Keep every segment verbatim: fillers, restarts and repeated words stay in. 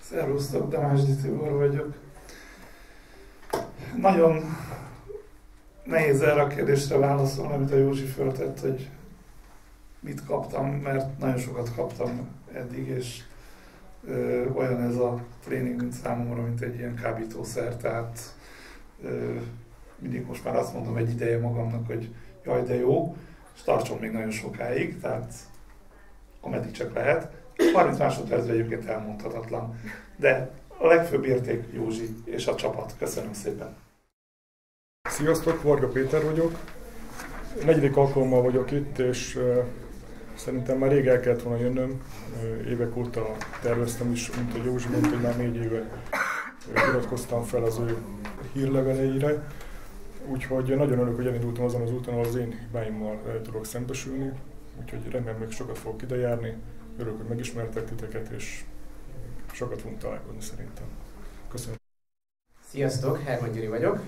Szervusztok, Damásdi Tibor vagyok. Nagyon nehéz erre a kérdésre válaszolni, amit a Józsi föltett, hogy mit kaptam, mert nagyon sokat kaptam eddig, és ö, olyan ez a tréning, mint számomra, mint egy ilyen kábítószer, tehát ö, mindig most már azt mondom egy ideje magamnak, hogy jaj, de jó, és tartson még nagyon sokáig, tehát ameddig csak lehet. harminc másodpercben egyébként elmondhatatlan, de a legfőbb érték Józsi és a csapat. Köszönöm szépen! Sziasztok, Varga Péter vagyok. Negyedik alkalommal vagyok itt, és uh, szerintem már rég el kellett volna jönnöm. Uh, évek óta terveztem is, mint a Józsi mondta, hogy már négy éve uh, iratkoztam fel az ő hírleveleire. Úgyhogy nagyon örülök, hogy elindultam azon az úton, ahol az én hibáimmal uh, tudok szembesülni. Úgyhogy remélem, még sokat fogok ide járni. Örülök, hogy megismertek titeket, és sokat fogunk találkozni szerintem. Köszönöm. Sziasztok, Herman Gyuri vagyok.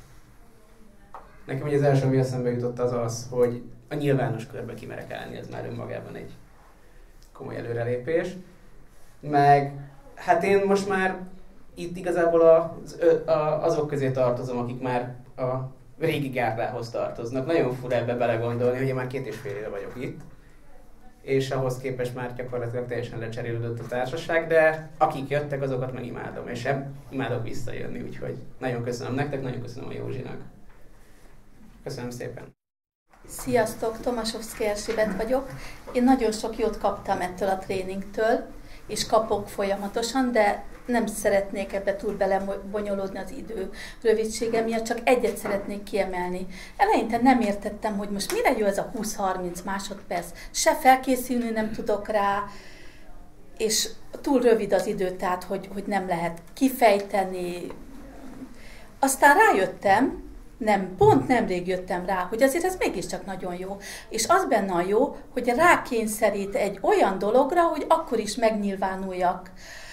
Nekem az első, ami eszembe jutott, az az, hogy a nyilvános körbe kimerek állni, ez már önmagában egy komoly előrelépés. Meg, hát én most már itt igazából az, azok közé tartozom, akik már a régi gárdához tartoznak. Nagyon fura ebbe belegondolni, hogy én már két és fél éve vagyok itt, és ahhoz képest már gyakorlatilag teljesen lecserélődött a társaság, de akik jöttek, azokat meg imádom, és imádok visszajönni, úgyhogy nagyon köszönöm nektek, nagyon köszönöm a Józsinak. Köszönöm szépen! Sziasztok, Tomaszowski Erzsébet vagyok. Én nagyon sok jót kaptam ettől a tréningtől, és kapok folyamatosan, de nem szeretnék ebbe túl belebonyolódni az idő rövidsége miatt, csak egyet szeretnék kiemelni. Eleinte nem értettem, hogy most mire jó ez a húsz-harminc másodperc, se felkészülni nem tudok rá, és túl rövid az idő, tehát hogy, hogy nem lehet kifejteni. Aztán rájöttem, nem, pont nemrég jöttem rá, hogy azért ez mégiscsak nagyon jó. És az benne a jó, hogy rákényszerít egy olyan dologra, hogy akkor is megnyilvánuljak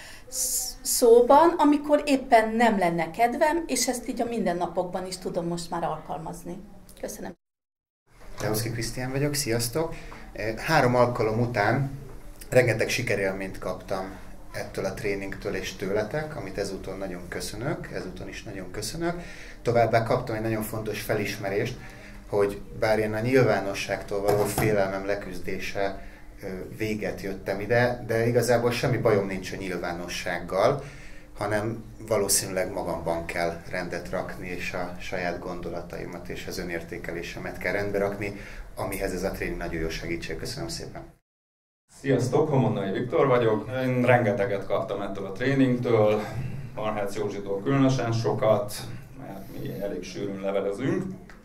szóban, amikor éppen nem lenne kedvem, és ezt így a mindennapokban is tudom most már alkalmazni. Köszönöm. Lehowski Krisztián vagyok, sziasztok! Három alkalom után rengeteg sikerélményt kaptam ettől a tréningtől és tőletek, amit ezúton nagyon köszönök, ezúton is nagyon köszönök. Továbbá kaptam egy nagyon fontos felismerést, hogy bár én a nyilvánosságtól való félelmem leküzdése véget jöttem ide, de igazából semmi bajom nincs a nyilvánossággal, hanem valószínűleg magamban kell rendet rakni, és a saját gondolataimat és az önértékelésemet kell rendbe rakni, amihez ez a tréning nagyon jó segítség. Köszönöm szépen! Sziasztok, Homonnai Viktor vagyok. Én rengeteget kaptam ettől a tréningtől, Marhács Józsitól különösen sokat, mert mi elég sűrűn levelezünk.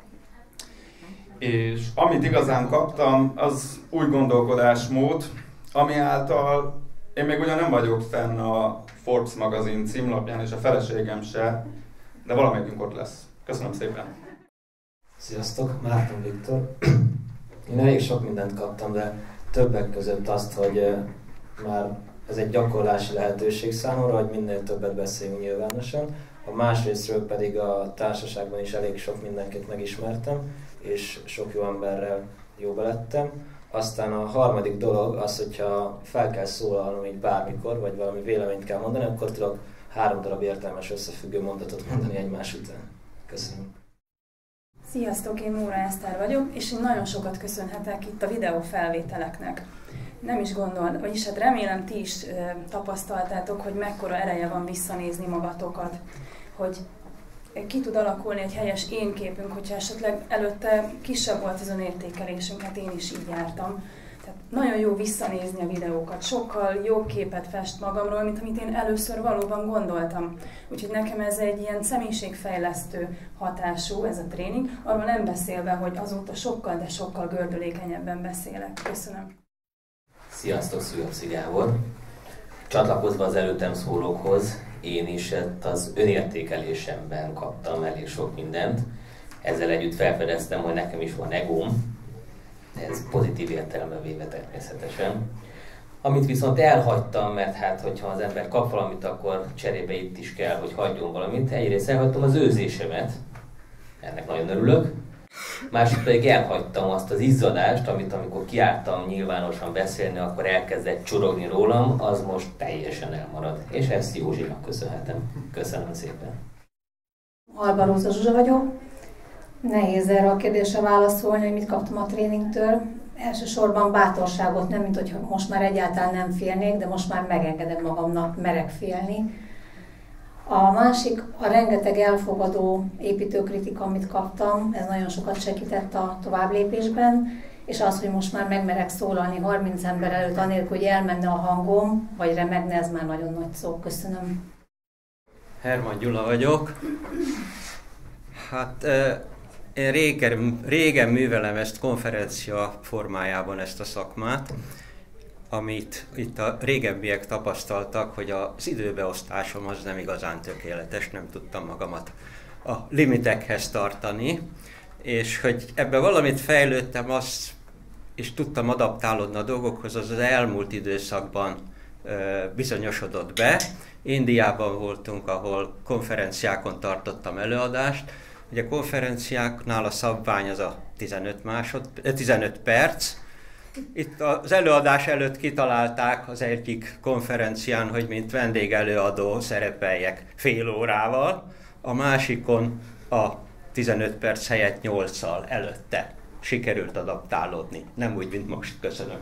És amit igazán kaptam, az új gondolkodásmód, ami által én még ugyan nem vagyok fenn a Forbes magazin címlapján, és a feleségem se, de valamelyikünk ott lesz. Köszönöm szépen! Sziasztok, Márton Viktor. Én elég sok mindent kaptam, de többek között azt, hogy már ez egy gyakorlási lehetőség számomra, hogy minél többet beszéljünk nyilvánosan. A másrésztről pedig a társaságban is elég sok mindenkit megismertem, és sok jó emberrel jóba lettem. Aztán a harmadik dolog az, hogyha fel kell szólalnom így bármikor, vagy valami véleményt kell mondani, akkor tudok három darab értelmes összefüggő mondatot mondani egymás után. Köszönöm. Sziasztok, én Móra Eszter vagyok, és én nagyon sokat köszönhetek itt a videó felvételeknek. Nem is gondol, vagyis hát remélem ti is e, tapasztaltátok, hogy mekkora ereje van visszanézni magatokat, hogy ki tud alakulni egy helyes énképünk, hogyha esetleg előtte kisebb volt az önértékelésünk, hát én is így jártam. Tehát nagyon jó visszanézni a videókat, sokkal jobb képet fest magamról, mint amit én először valóban gondoltam. Úgyhogy nekem ez egy ilyen személyiségfejlesztő hatású, ez a tréning, arról nem beszélve, hogy azóta sokkal, de sokkal gördülékenyebben beszélek. Köszönöm. Sziasztok, Szülepszi Gábor! Csatlakozva az előttem szólókhoz, én is az önértékelésemben kaptam elég sok mindent. Ezzel együtt felfedeztem, hogy nekem is van egóm. Ez pozitív értelemben véve természetesen. Amit viszont elhagytam, mert hát, hogyha az ember kap valamit, akkor cserébe itt is kell, hogy hagyjon valamit. Egyrészt elhagytam az őzésemet. Ennek nagyon örülök. Másik pedig elhagytam azt az izzadást, amit amikor kiálltam nyilvánosan beszélni, akkor elkezdett csorogni rólam, az most teljesen elmarad. És ezt Józsinak köszönhetem. Köszönöm szépen. Alba Róza Zsuzsa vagyok. Nehéz erre a kérdésre válaszolni, hogy mit kaptam a tréningtől. Elsősorban bátorságot, nem mint hogy most már egyáltalán nem félnék, de most már megengedem magamnak, merek félni. A másik, a rengeteg elfogadó építőkritika, amit kaptam, ez nagyon sokat segített a továbblépésben, és az, hogy most már megmerek szólalni harminc ember előtt, anélkül, hogy elmenne a hangom, vagy remegne, ez már nagyon nagy szó. Köszönöm. Herman Gyula vagyok. Hát én régen, régen művelem ezt konferencia formájában, ezt a szakmát, amit itt a régebbiek tapasztaltak, hogy az időbeosztásom az nem igazán tökéletes, nem tudtam magamat a limitekhez tartani, és hogy ebben valamit fejlődtem, azt, és tudtam adaptálódni a dolgokhoz, az az elmúlt időszakban ö, bizonyosodott be. Indiában voltunk, ahol konferenciákon tartottam előadást. Ugye a konferenciáknál a szabvány az a tizenöt, másod, tizenöt perc. Itt az előadás előtt kitalálták az egyik konferencián, hogy mint vendégelőadó szerepeljek fél órával, a másikon a tizenöt perc helyett nyolccal előtte sikerült adaptálódni. Nem úgy, mint most. Köszönöm.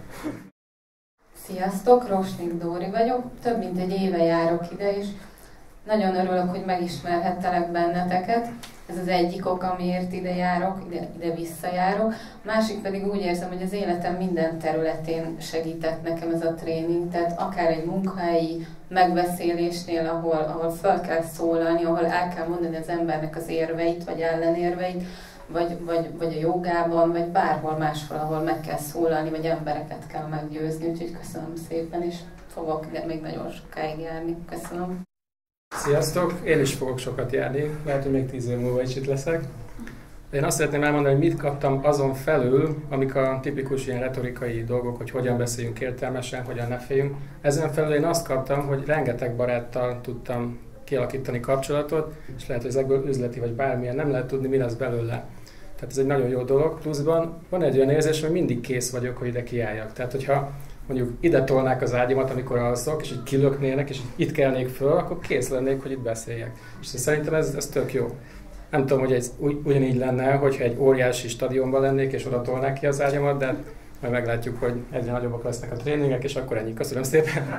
Sziasztok, Rosnik Dóri vagyok. Több mint egy éve járok ide, és nagyon örülök, hogy megismerhettelek benneteket. Ez az egyik ok, amiért ide járok, ide, ide visszajárok. A másik pedig úgy érzem, hogy az életem minden területén segített nekem ez a tréning. Tehát akár egy munkahelyi megbeszélésnél, ahol, ahol fel kell szólalni, ahol el kell mondani az embernek az érveit, vagy ellenérveit, vagy, vagy, vagy a jogában, vagy bárhol máshol, ahol meg kell szólalni, vagy embereket kell meggyőzni. Úgyhogy köszönöm szépen, és fogok ide még nagyon sokáig járni. Köszönöm. Sziasztok! Én is fogok sokat járni, lehet, hogy még tíz év múlva is itt leszek. Én azt szeretném elmondani, hogy mit kaptam azon felül, amik a tipikus ilyen retorikai dolgok, hogy hogyan beszéljünk értelmesen, hogyan ne féljünk. Ezen felül én azt kaptam, hogy rengeteg baráttal tudtam kialakítani kapcsolatot, és lehet, hogy ezekből üzleti vagy bármilyen, nem lehet tudni, mi lesz belőle. Tehát ez egy nagyon jó dolog. Pluszban van egy olyan érzés, hogy mindig kész vagyok, hogy ide kiálljak. Tehát, hogyha mondjuk ide tolnák az ágyamat, amikor alszok, és így kilöknének, és itt kelnék föl, akkor kész lennék, hogy itt beszéljek. És szerintem ez, ez tök jó. Nem tudom, hogy ez ugy, ugyanígy lenne, hogyha egy óriási stadionban lennék, és oda tolnák ki az ágyamat, de majd meglátjuk, hogy egyre nagyobbak lesznek a tréningek, és akkor ennyi. Köszönöm szépen!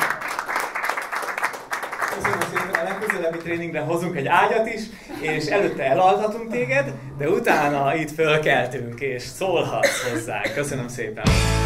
Köszönöm szépen, a legközelebbi tréningre hozunk egy ágyat is, és előtte elaltatunk téged, de utána itt fölkeltünk, és szólhatsz hozzá. Köszönöm szépen!